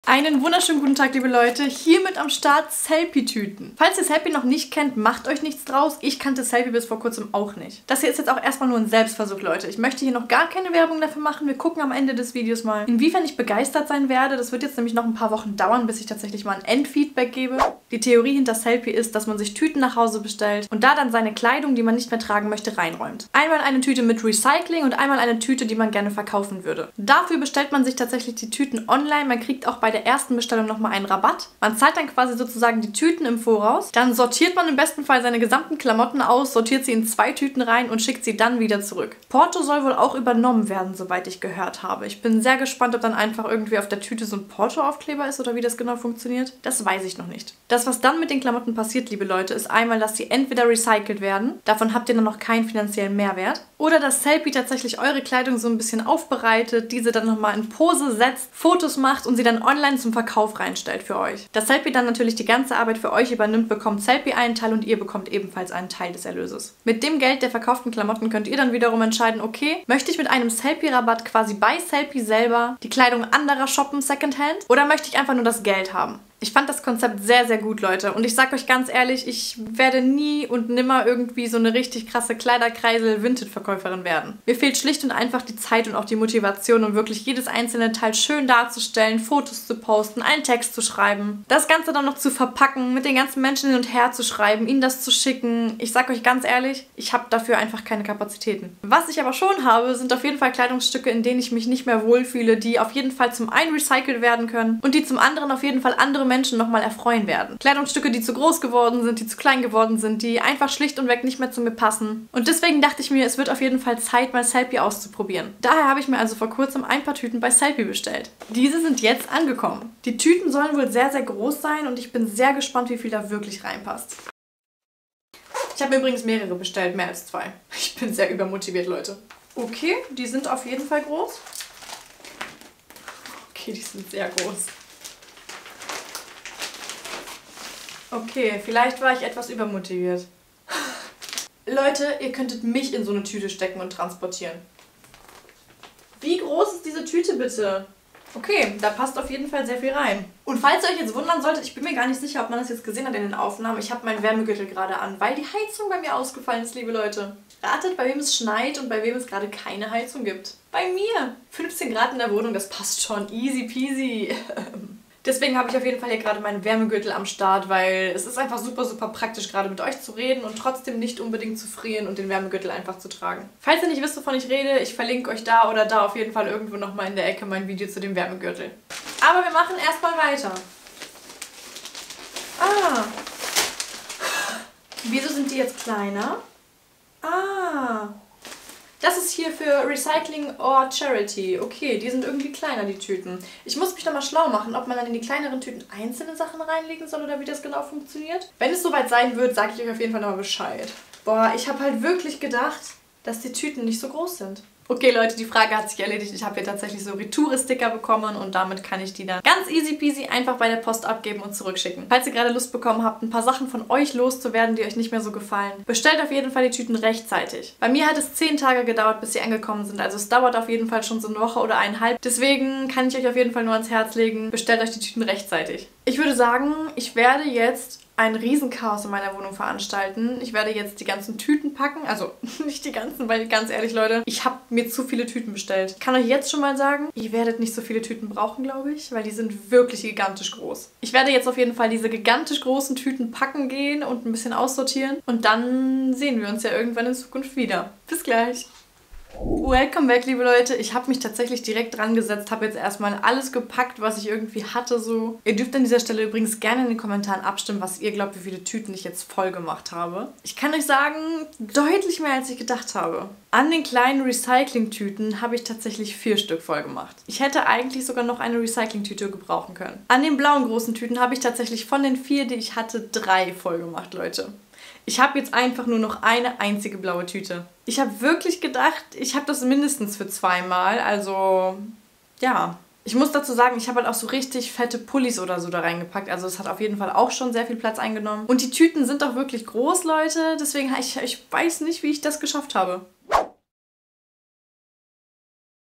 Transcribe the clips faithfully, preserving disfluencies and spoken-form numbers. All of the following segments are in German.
Einen wunderschönen guten Tag, liebe Leute. Hiermit am Start Selfie-Tüten. Falls ihr Selfie noch nicht kennt, macht euch nichts draus. Ich kannte Selfie bis vor kurzem auch nicht. Das hier ist jetzt auch erstmal nur ein Selbstversuch, Leute. Ich möchte hier noch gar keine Werbung dafür machen. Wir gucken am Ende des Videos mal, inwiefern ich begeistert sein werde. Das wird jetzt nämlich noch ein paar Wochen dauern, bis ich tatsächlich mal ein Endfeedback gebe. Die Theorie hinter Selfie ist, dass man sich Tüten nach Hause bestellt und da dann seine Kleidung, die man nicht mehr tragen möchte, reinräumt. Einmal eine Tüte mit Recycling und einmal eine Tüte, die man gerne verkaufen würde. Dafür bestellt man sich tatsächlich die Tüten online. Man kriegt auch bei der ersten Bestellung nochmal einen Rabatt. Man zahlt dann quasi sozusagen die Tüten im Voraus. Dann sortiert man im besten Fall seine gesamten Klamotten aus, sortiert sie in zwei Tüten rein und schickt sie dann wieder zurück. Porto soll wohl auch übernommen werden, soweit ich gehört habe. Ich bin sehr gespannt, ob dann einfach irgendwie auf der Tüte so ein Porto-Aufkleber ist oder wie das genau funktioniert. Das weiß ich noch nicht. Das, was dann mit den Klamotten passiert, liebe Leute, ist einmal, dass sie entweder recycelt werden. Davon habt ihr dann noch keinen finanziellen Mehrwert. Oder dass Selfie tatsächlich eure Kleidung so ein bisschen aufbereitet, diese dann nochmal in Pose setzt, Fotos macht und sie dann online zum Verkauf reinstellt für euch. Dass Selfie dann natürlich die ganze Arbeit für euch übernimmt, bekommt Selfie einen Teil und ihr bekommt ebenfalls einen Teil des Erlöses. Mit dem Geld der verkauften Klamotten könnt ihr dann wiederum entscheiden, okay, möchte ich mit einem Selfie-Rabatt quasi bei Selfie selber die Kleidung anderer shoppen, Secondhand, oder möchte ich einfach nur das Geld haben? Ich fand das Konzept sehr, sehr gut, Leute. Und ich sag euch ganz ehrlich, ich werde nie und nimmer irgendwie so eine richtig krasse Kleiderkreisel-Vintage-Verkäuferin werden. Mir fehlt schlicht und einfach die Zeit und auch die Motivation, um wirklich jedes einzelne Teil schön darzustellen, Fotos zu posten, einen Text zu schreiben, das Ganze dann noch zu verpacken, mit den ganzen Menschen hin und her zu schreiben, ihnen das zu schicken. Ich sag euch ganz ehrlich, ich habe dafür einfach keine Kapazitäten. Was ich aber schon habe, sind auf jeden Fall Kleidungsstücke, in denen ich mich nicht mehr wohlfühle, die auf jeden Fall zum einen recycelt werden können und die zum anderen auf jeden Fall andere Menschen nochmal erfreuen werden. Kleidungsstücke, die zu groß geworden sind, die zu klein geworden sind, die einfach schlicht und weg nicht mehr zu mir passen. Und deswegen dachte ich mir, es wird auf jeden Fall Zeit, mal Selfie auszuprobieren. Daher habe ich mir also vor kurzem ein paar Tüten bei Selfie bestellt. Diese sind jetzt angekommen. Die Tüten sollen wohl sehr, sehr groß sein und ich bin sehr gespannt, wie viel da wirklich reinpasst. Ich habe mir übrigens mehrere bestellt, mehr als zwei. Ich bin sehr übermotiviert, Leute. Okay, die sind auf jeden Fall groß. Okay, die sind sehr groß. Okay, vielleicht war ich etwas übermotiviert. Leute, ihr könntet mich in so eine Tüte stecken und transportieren. Wie groß ist diese Tüte bitte? Okay, da passt auf jeden Fall sehr viel rein. Und falls ihr euch jetzt wundern solltet, ich bin mir gar nicht sicher, ob man das jetzt gesehen hat in den Aufnahmen. Ich habe meinen Wärmegürtel gerade an, weil die Heizung bei mir ausgefallen ist, liebe Leute. Ratet, bei wem es schneit und bei wem es gerade keine Heizung gibt. Bei mir. fünfzehn Grad in der Wohnung, das passt schon. Easy peasy. Deswegen habe ich auf jeden Fall hier gerade meinen Wärmegürtel am Start, weil es ist einfach super, super praktisch, gerade mit euch zu reden und trotzdem nicht unbedingt zu frieren und den Wärmegürtel einfach zu tragen. Falls ihr nicht wisst, wovon ich rede, ich verlinke euch da oder da auf jeden Fall irgendwo nochmal in der Ecke mein Video zu dem Wärmegürtel. Aber wir machen erstmal weiter. Ah. Wieso sind die jetzt kleiner? Ah. Das ist hier für Recycling or Charity. Okay, die sind irgendwie kleiner, die Tüten. Ich muss mich da mal schlau machen, ob man dann in die kleineren Tüten einzelne Sachen reinlegen soll oder wie das genau funktioniert. Wenn es soweit sein wird, sage ich euch auf jeden Fall nochmal Bescheid. Boah, ich habe halt wirklich gedacht, dass die Tüten nicht so groß sind. Okay, Leute, die Frage hat sich erledigt. Ich habe hier tatsächlich so Retoure-Sticker bekommen und damit kann ich die dann ganz easy peasy einfach bei der Post abgeben und zurückschicken. Falls ihr gerade Lust bekommen habt, ein paar Sachen von euch loszuwerden, die euch nicht mehr so gefallen, bestellt auf jeden Fall die Tüten rechtzeitig. Bei mir hat es zehn Tage gedauert, bis sie angekommen sind. Also es dauert auf jeden Fall schon so eine Woche oder eineinhalb. Deswegen kann ich euch auf jeden Fall nur ans Herz legen, bestellt euch die Tüten rechtzeitig. Ich würde sagen, ich werde jetzt ein Riesenchaos in meiner Wohnung veranstalten. Ich werde jetzt die ganzen Tüten packen. Also nicht die ganzen, weil ganz ehrlich, Leute, ich habe mir zu viele Tüten bestellt. Ich kann euch jetzt schon mal sagen, ihr werdet nicht so viele Tüten brauchen, glaube ich, weil die sind wirklich gigantisch groß. Ich werde jetzt auf jeden Fall diese gigantisch großen Tüten packen gehen und ein bisschen aussortieren. Und dann sehen wir uns ja irgendwann in Zukunft wieder. Bis gleich! Welcome back, liebe Leute. Ich habe mich tatsächlich direkt dran gesetzt, habe jetzt erstmal alles gepackt, was ich irgendwie hatte. So. Ihr dürft an dieser Stelle übrigens gerne in den Kommentaren abstimmen, was ihr glaubt, wie viele Tüten ich jetzt voll gemacht habe. Ich kann euch sagen, deutlich mehr, als ich gedacht habe. An den kleinen Recycling-Tüten habe ich tatsächlich vier Stück voll gemacht. Ich hätte eigentlich sogar noch eine Recycling-Tüte gebrauchen können. An den blauen großen Tüten habe ich tatsächlich von den vier, die ich hatte, drei voll gemacht, Leute. Ich habe jetzt einfach nur noch eine einzige blaue Tüte. Ich habe wirklich gedacht, ich habe das mindestens für zweimal. Also, ja. Ich muss dazu sagen, ich habe halt auch so richtig fette Pullis oder so da reingepackt. Also es hat auf jeden Fall auch schon sehr viel Platz eingenommen. Und die Tüten sind auch wirklich groß, Leute. Deswegen, ich, ich weiß nicht, wie ich das geschafft habe.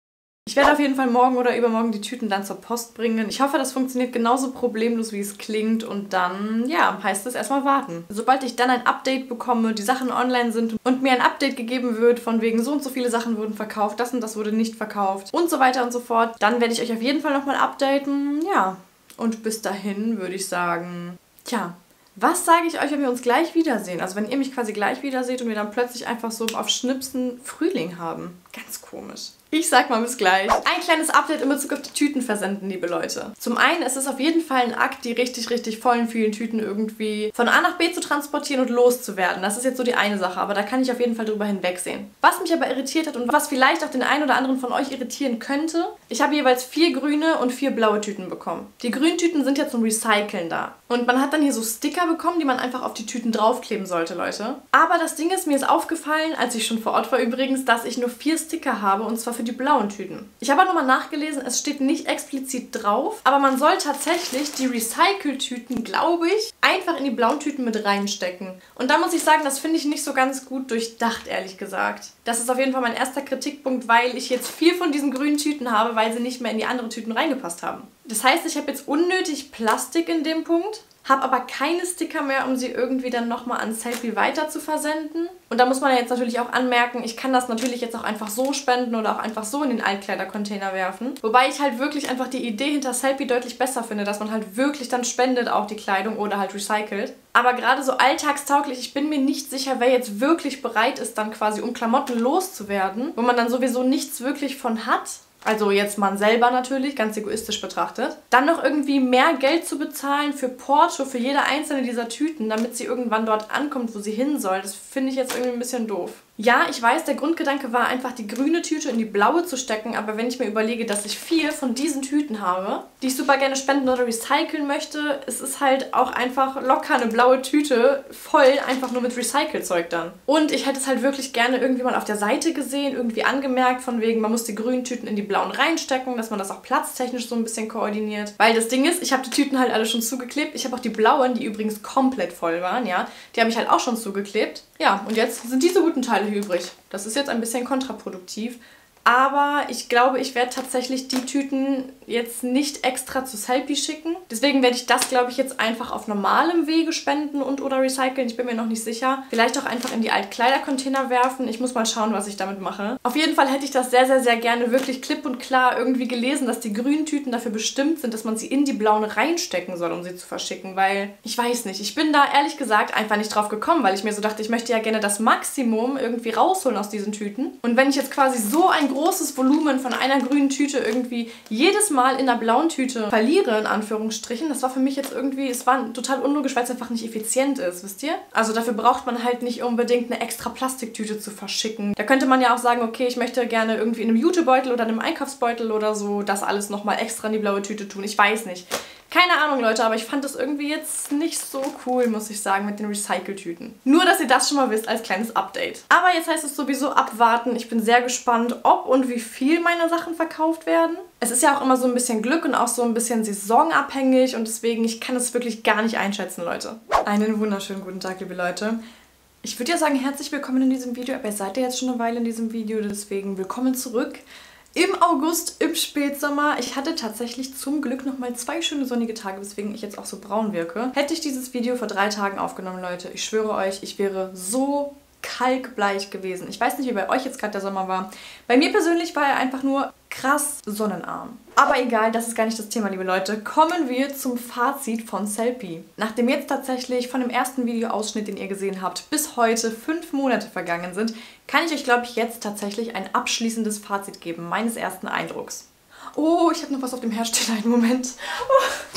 Ich werde auf jeden Fall morgen oder übermorgen die Tüten dann zur Post bringen. Ich hoffe, das funktioniert genauso problemlos, wie es klingt. Und dann, ja, heißt es erstmal warten. Sobald ich dann ein Update bekomme, die Sachen online sind und mir ein Update gegeben wird, von wegen so und so viele Sachen wurden verkauft, das und das wurde nicht verkauft und so weiter und so fort, dann werde ich euch auf jeden Fall nochmal updaten. Ja, und bis dahin würde ich sagen, tja, was sage ich euch, wenn wir uns gleich wiedersehen? Also wenn ihr mich quasi gleich wiederseht und wir dann plötzlich einfach so auf Schnipsen Frühling haben. Ganz komisch. Ich sag mal bis gleich. Ein kleines Update in Bezug auf die Tüten versenden, liebe Leute. Zum einen ist es auf jeden Fall ein Akt, die richtig, richtig vollen, vielen Tüten irgendwie von A nach B zu transportieren und loszuwerden. Das ist jetzt so die eine Sache, aber da kann ich auf jeden Fall drüber hinwegsehen. Was mich aber irritiert hat und was vielleicht auch den einen oder anderen von euch irritieren könnte, ich habe jeweils vier grüne und vier blaue Tüten bekommen. Die grünen Tüten sind ja zum Recyceln da. Und man hat dann hier so Sticker bekommen, die man einfach auf die Tüten draufkleben sollte, Leute. Aber das Ding ist, mir ist aufgefallen, als ich schon vor Ort war übrigens, dass ich nur vier Sticker habe und zwar für die blauen Tüten. Ich habe aber nochmal nachgelesen, es steht nicht explizit drauf, aber man soll tatsächlich die Recycle-Tüten, glaube ich, einfach in die blauen Tüten mit reinstecken. Und da muss ich sagen, das finde ich nicht so ganz gut durchdacht, ehrlich gesagt. Das ist auf jeden Fall mein erster Kritikpunkt, weil ich jetzt vier von diesen grünen Tüten habe, weil sie nicht mehr in die anderen Tüten reingepasst haben. Das heißt, ich habe jetzt unnötig Plastik in dem Punkt, habe aber keine Sticker mehr, um sie irgendwie dann nochmal an Sellpy weiter zu versenden. Und da muss man ja jetzt natürlich auch anmerken, ich kann das natürlich jetzt auch einfach so spenden oder auch einfach so in den Altkleidercontainer werfen. Wobei ich halt wirklich einfach die Idee hinter Sellpy deutlich besser finde, dass man halt wirklich dann spendet auch die Kleidung oder halt recycelt. Aber gerade so alltagstauglich, ich bin mir nicht sicher, wer jetzt wirklich bereit ist, dann quasi um Klamotten loszuwerden, wo man dann sowieso nichts wirklich von hat. Also jetzt man selber natürlich, ganz egoistisch betrachtet. Dann noch irgendwie mehr Geld zu bezahlen für Porto, für jede einzelne dieser Tüten, damit sie irgendwann dort ankommt, wo sie hin soll. Das finde ich jetzt irgendwie ein bisschen doof. Ja, ich weiß, der Grundgedanke war einfach, die grüne Tüte in die blaue zu stecken, aber wenn ich mir überlege, dass ich vier von diesen Tüten habe, die ich super gerne spenden oder recyceln möchte, es ist halt auch einfach locker eine blaue Tüte voll, einfach nur mit Recycelzeug dann. Und ich hätte es halt wirklich gerne irgendwie mal auf der Seite gesehen, irgendwie angemerkt, von wegen, man muss die grünen Tüten in die blauen reinstecken, dass man das auch platztechnisch so ein bisschen koordiniert. Weil das Ding ist, ich habe die Tüten halt alle schon zugeklebt. Ich habe auch die blauen, die übrigens komplett voll waren, ja, die habe ich halt auch schon zugeklebt. Ja, und jetzt sind diese guten Teile hier übrig. Das ist jetzt ein bisschen kontraproduktiv. Aber ich glaube, ich werde tatsächlich die Tüten jetzt nicht extra zu Sellpy schicken. Deswegen werde ich das, glaube ich, jetzt einfach auf normalem Wege spenden und oder recyceln. Ich bin mir noch nicht sicher. Vielleicht auch einfach in die Altkleidercontainer werfen. Ich muss mal schauen, was ich damit mache. Auf jeden Fall hätte ich das sehr, sehr, sehr gerne wirklich klipp und klar irgendwie gelesen, dass die grünen Tüten dafür bestimmt sind, dass man sie in die blauen reinstecken soll, um sie zu verschicken. Weil, ich weiß nicht, ich bin da ehrlich gesagt einfach nicht drauf gekommen, weil ich mir so dachte, ich möchte ja gerne das Maximum irgendwie rausholen aus diesen Tüten. Und wenn ich jetzt quasi so ein großes Volumen von einer grünen Tüte irgendwie jedes Mal in einer blauen Tüte verliere, in Anführungsstrichen, das war für mich jetzt irgendwie, es war total unlogisch, weil es einfach nicht effizient ist, wisst ihr? Also dafür braucht man halt nicht unbedingt eine extra Plastiktüte zu verschicken. Da könnte man ja auch sagen, okay, ich möchte gerne irgendwie in einem Jutebeutel oder einem Einkaufsbeutel oder so das alles nochmal extra in die blaue Tüte tun. Ich weiß nicht. Keine Ahnung, Leute, aber ich fand das irgendwie jetzt nicht so cool, muss ich sagen, mit den Recycle-Tüten. Nur, dass ihr das schon mal wisst als kleines Update. Aber jetzt heißt es sowieso abwarten. Ich bin sehr gespannt, ob und wie viel meine Sachen verkauft werden. Es ist ja auch immer so ein bisschen Glück und auch so ein bisschen saisonabhängig und deswegen, ich kann es wirklich gar nicht einschätzen, Leute. Einen wunderschönen guten Tag, liebe Leute. Ich würde ja sagen, herzlich willkommen in diesem Video, aber ihr seid ja jetzt schon eine Weile in diesem Video, deswegen willkommen zurück. Im August, im Spätsommer. Ich hatte tatsächlich zum Glück nochmal zwei schöne sonnige Tage, weswegen ich jetzt auch so braun wirke. Hätte ich dieses Video vor drei Tagen aufgenommen, Leute, ich schwöre euch, ich wäre so kalkbleich gewesen. Ich weiß nicht, wie bei euch jetzt gerade der Sommer war. Bei mir persönlich war er einfach nur krass sonnenarm. Aber egal, das ist gar nicht das Thema, liebe Leute. Kommen wir zum Fazit von Sellpy. Nachdem jetzt tatsächlich von dem ersten Videoausschnitt, den ihr gesehen habt, bis heute fünf Monate vergangen sind, kann ich euch, glaube ich, jetzt tatsächlich ein abschließendes Fazit geben, meines ersten Eindrucks. Oh, ich habe noch was auf dem Herd stehen. Einen Moment. Oh.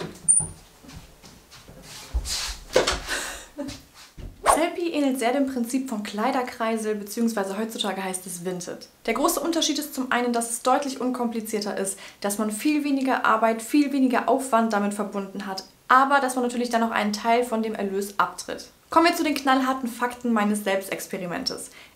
Sellpy ähnelt sehr dem Prinzip von Kleiderkreisel, beziehungsweise heutzutage heißt es Vinted. Der große Unterschied ist zum einen, dass es deutlich unkomplizierter ist, dass man viel weniger Arbeit, viel weniger Aufwand damit verbunden hat, aber dass man natürlich dann auch einen Teil von dem Erlös abtritt. Kommen wir zu den knallharten Fakten meines Selbstexperimentes.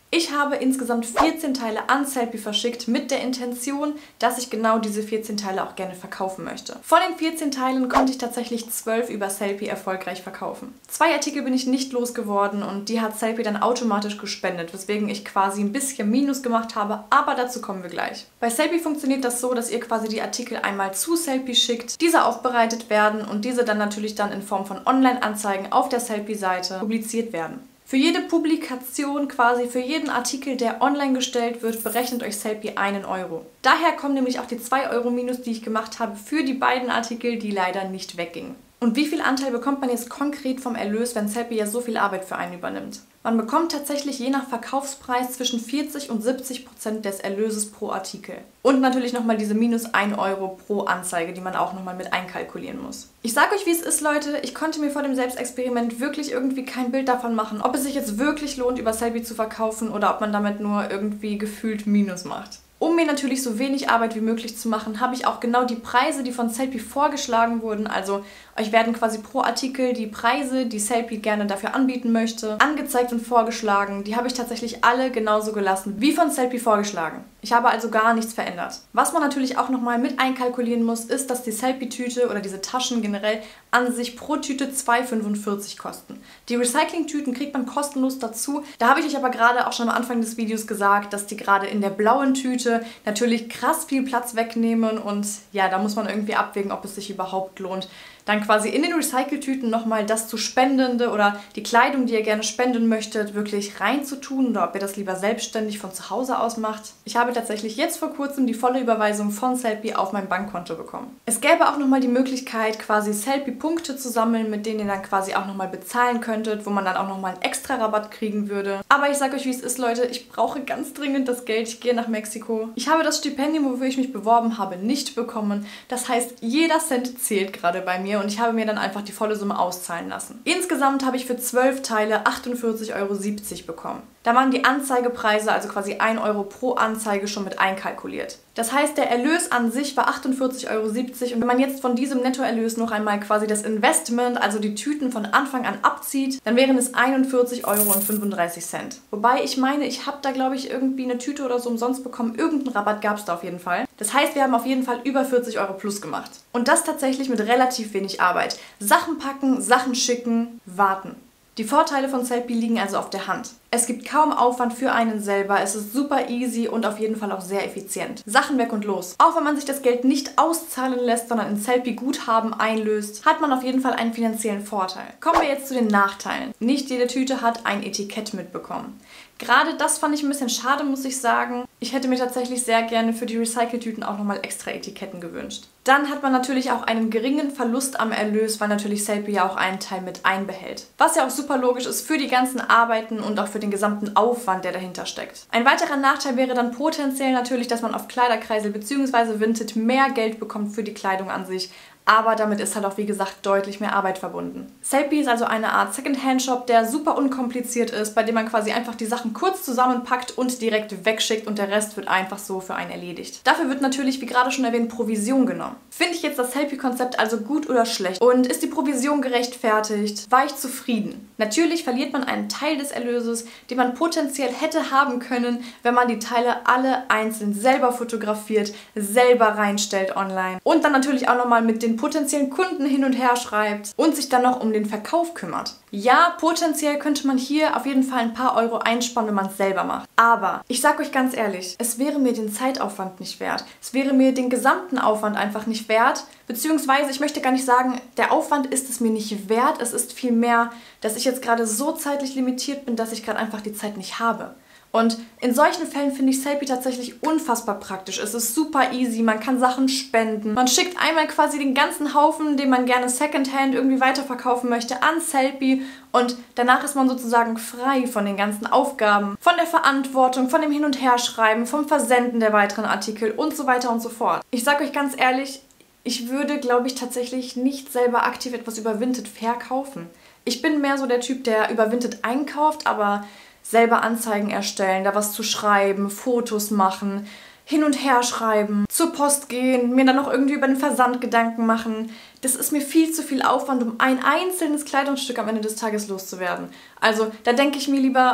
Ich habe insgesamt vierzehn Teile an Sellpy verschickt mit der Intention, dass ich genau diese vierzehn Teile auch gerne verkaufen möchte. Von den vierzehn Teilen konnte ich tatsächlich zwölf über Sellpy erfolgreich verkaufen. Zwei Artikel bin ich nicht losgeworden und die hat Sellpy dann automatisch gespendet, weswegen ich quasi ein bisschen Minus gemacht habe, aber dazu kommen wir gleich. Bei Sellpy funktioniert das so, dass ihr quasi die Artikel einmal zu Sellpy schickt, diese aufbereitet werden und diese dann natürlich dann in Form von Online-Anzeigen auf der Sellpy-Seite publiziert werden. Für jede Publikation, quasi für jeden Artikel, der online gestellt wird, berechnet euch Sellpy einen Euro. Daher kommen nämlich auch die zwei Euro Minus, die ich gemacht habe für die beiden Artikel, die leider nicht weggingen. Und wie viel Anteil bekommt man jetzt konkret vom Erlös, wenn Sellpy ja so viel Arbeit für einen übernimmt? Man bekommt tatsächlich je nach Verkaufspreis zwischen vierzig und siebzig Prozent des Erlöses pro Artikel. Und natürlich nochmal diese minus ein Euro pro Anzeige, die man auch nochmal mit einkalkulieren muss. Ich sag euch, wie es ist, Leute. Ich konnte mir vor dem Selbstexperiment wirklich irgendwie kein Bild davon machen, ob es sich jetzt wirklich lohnt, über Sellpy zu verkaufen oder ob man damit nur irgendwie gefühlt Minus macht. Um mir natürlich so wenig Arbeit wie möglich zu machen, habe ich auch genau die Preise, die von Sellpy vorgeschlagen wurden, also euch werden quasi pro Artikel die Preise, die Sellpy gerne dafür anbieten möchte, angezeigt und vorgeschlagen. Die habe ich tatsächlich alle genauso gelassen, wie von Sellpy vorgeschlagen. Ich habe also gar nichts verändert. Was man natürlich auch nochmal mit einkalkulieren muss, ist, dass die Sellpy-Tüte oder diese Taschen generell an sich pro Tüte zwei Euro fünfundvierzig kosten. Die Recycling-Tüten kriegt man kostenlos dazu. Da habe ich euch aber gerade auch schon am Anfang des Videos gesagt, dass die gerade in der blauen Tüte natürlich krass viel Platz wegnehmen und ja, da muss man irgendwie abwägen, ob es sich überhaupt lohnt, dann quasi in den Recycle-Tüten nochmal das zu Spendende oder die Kleidung, die ihr gerne spenden möchtet, wirklich reinzutun oder ob ihr das lieber selbstständig von zu Hause aus macht. Ich habe tatsächlich jetzt vor kurzem die volle Überweisung von Sellpy auf mein Bankkonto bekommen. Es gäbe auch nochmal die Möglichkeit, quasi Sellpy-Punkte zu sammeln, mit denen ihr dann quasi auch nochmal bezahlen könntet, wo man dann auch nochmal einen extra Rabatt kriegen würde. Aber ich sage euch, wie es ist, Leute, ich brauche ganz dringend das Geld. Ich gehe nach Mexiko. Ich habe das Stipendium, wofür ich mich beworben habe, nicht bekommen. Das heißt, jeder Cent zählt gerade bei mir und ich habe mir dann einfach die volle Summe auszahlen lassen. Insgesamt habe ich für zwölf Teile achtundvierzig Euro siebzig bekommen. Da waren die Anzeigepreise, also quasi ein Euro pro Anzeige, schon mit einkalkuliert. Das heißt, der Erlös an sich war achtundvierzig Euro siebzig und wenn man jetzt von diesem Nettoerlös noch einmal quasi das Investment, also die Tüten von Anfang an abzieht, dann wären es einundvierzig Euro fünfunddreißig. Wobei ich meine, ich habe da glaube ich irgendwie eine Tüte oder so umsonst bekommen. Irgendeinen Rabatt gab es da auf jeden Fall. Das heißt, wir haben auf jeden Fall über vierzig Euro plus gemacht. Und das tatsächlich mit relativ wenig Arbeit. Sachen packen, Sachen schicken, warten. Die Vorteile von Sellpy liegen also auf der Hand. Es gibt kaum Aufwand für einen selber, es ist super easy und auf jeden Fall auch sehr effizient. Sachen weg und los. Auch wenn man sich das Geld nicht auszahlen lässt, sondern in Sellpy Guthaben einlöst, hat man auf jeden Fall einen finanziellen Vorteil. Kommen wir jetzt zu den Nachteilen. Nicht jede Tüte hat ein Etikett mitbekommen. Gerade das fand ich ein bisschen schade, muss ich sagen. Ich hätte mir tatsächlich sehr gerne für die Recycle-Tüten auch nochmal extra Etiketten gewünscht. Dann hat man natürlich auch einen geringen Verlust am Erlös, weil natürlich Sellpy ja auch einen Teil mit einbehält. Was ja auch super logisch ist für die ganzen Arbeiten und auch für den gesamten Aufwand, der dahinter steckt. Ein weiterer Nachteil wäre dann potenziell natürlich, dass man auf Kleiderkreisel bzw. Vinted mehr Geld bekommt für die Kleidung an sich. Aber damit ist halt auch, wie gesagt, deutlich mehr Arbeit verbunden. Sellpy ist also eine Art Second-Hand-Shop, der super unkompliziert ist, bei dem man quasi einfach die Sachen kurz zusammenpackt und direkt wegschickt und der Rest wird einfach so für einen erledigt. Dafür wird natürlich, wie gerade schon erwähnt, Provision genommen. Finde ich jetzt das Sellpy-Konzept also gut oder schlecht? Und ist die Provision gerechtfertigt? War ich zufrieden? Natürlich verliert man einen Teil des Erlöses, den man potenziell hätte haben können, wenn man die Teile alle einzeln selber fotografiert, selber reinstellt online und dann natürlich auch nochmal mit den potenziellen Kunden hin und her schreibt und sich dann noch um den Verkauf kümmert. Ja, potenziell könnte man hier auf jeden Fall ein paar Euro einsparen, wenn man es selber macht. Aber ich sag euch ganz ehrlich, es wäre mir den Zeitaufwand nicht wert. Es wäre mir den gesamten Aufwand einfach nicht wert. Beziehungsweise, ich möchte gar nicht sagen, der Aufwand ist es mir nicht wert. Es ist vielmehr, dass ich jetzt gerade so zeitlich limitiert bin, dass ich gerade einfach die Zeit nicht habe. Und in solchen Fällen finde ich Sellpy tatsächlich unfassbar praktisch. Es ist super easy, man kann Sachen spenden. Man schickt einmal quasi den ganzen Haufen, den man gerne Secondhand irgendwie weiterverkaufen möchte, an Sellpy und danach ist man sozusagen frei von den ganzen Aufgaben, von der Verantwortung, von dem Hin- und Herschreiben, vom Versenden der weiteren Artikel und so weiter und so fort. Ich sage euch ganz ehrlich, ich würde, glaube ich, tatsächlich nicht selber aktiv etwas über Vinted verkaufen. Ich bin mehr so der Typ, der über Vinted einkauft, aber selber Anzeigen erstellen, da was zu schreiben, Fotos machen, hin und her schreiben, zur Post gehen, mir dann noch irgendwie über den Versand Gedanken machen. Das ist mir viel zu viel Aufwand, um ein einzelnes Kleidungsstück am Ende des Tages loszuwerden. Also da denke ich mir lieber,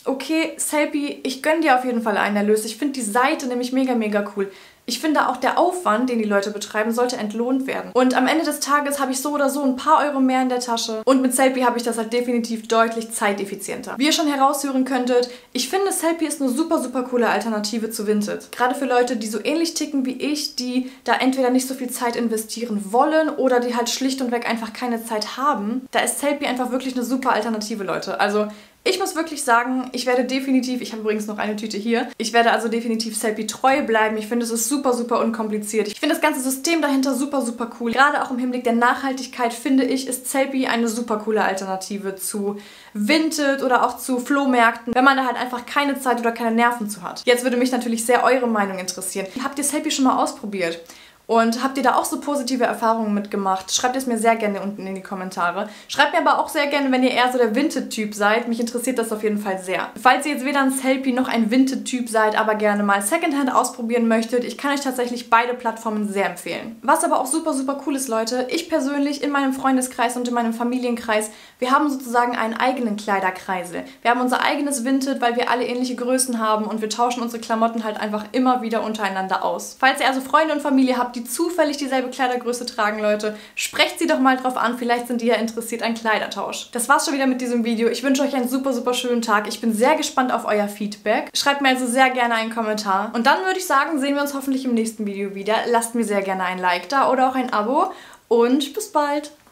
okay, Sellpy, ich gönne dir auf jeden Fall einen Erlös. Ich finde die Seite nämlich mega, mega cool. Ich finde auch, der Aufwand, den die Leute betreiben, sollte entlohnt werden. Und am Ende des Tages habe ich so oder so ein paar Euro mehr in der Tasche. Und mit Sellpy habe ich das halt definitiv deutlich zeiteffizienter. Wie ihr schon heraushören könntet, ich finde, Sellpy ist eine super, super coole Alternative zu Vinted. Gerade für Leute, die so ähnlich ticken wie ich, die da entweder nicht so viel Zeit investieren wollen oder die halt schlicht und weg einfach keine Zeit haben. Da ist Sellpy einfach wirklich eine super Alternative, Leute. Also ich muss wirklich sagen, ich werde definitiv, ich habe übrigens noch eine Tüte hier, ich werde also definitiv Sellpy treu bleiben. Ich finde, es ist super, super unkompliziert. Ich finde das ganze System dahinter super, super cool. Gerade auch im Hinblick der Nachhaltigkeit, finde ich, ist Sellpy eine super coole Alternative zu Vinted oder auch zu Flohmärkten, wenn man da halt einfach keine Zeit oder keine Nerven zu hat. Jetzt würde mich natürlich sehr eure Meinung interessieren. Habt ihr Sellpy schon mal ausprobiert? Und habt ihr da auch so positive Erfahrungen mitgemacht? Schreibt es mir sehr gerne unten in die Kommentare. Schreibt mir aber auch sehr gerne, wenn ihr eher so der Vinted-Typ seid. Mich interessiert das auf jeden Fall sehr. Falls ihr jetzt weder ein Sellpy noch ein Vinted-Typ seid, aber gerne mal Secondhand ausprobieren möchtet, ich kann euch tatsächlich beide Plattformen sehr empfehlen. Was aber auch super, super cool ist, Leute, ich persönlich in meinem Freundeskreis und in meinem Familienkreis, wir haben sozusagen einen eigenen Kleiderkreisel. Wir haben unser eigenes Vinted, weil wir alle ähnliche Größen haben und wir tauschen unsere Klamotten halt einfach immer wieder untereinander aus. Falls ihr also Freunde und Familie habt, die zufällig dieselbe Kleidergröße tragen, Leute, sprecht sie doch mal drauf an, vielleicht sind die ja interessiert an Kleidertausch. Das war's schon wieder mit diesem Video. Ich wünsche euch einen super, super schönen Tag. Ich bin sehr gespannt auf euer Feedback. Schreibt mir also sehr gerne einen Kommentar. Und dann würde ich sagen, sehen wir uns hoffentlich im nächsten Video wieder. Lasst mir sehr gerne ein Like da oder auch ein Abo und bis bald!